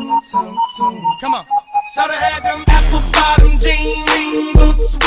Come on. So they had them apple bottom jean boots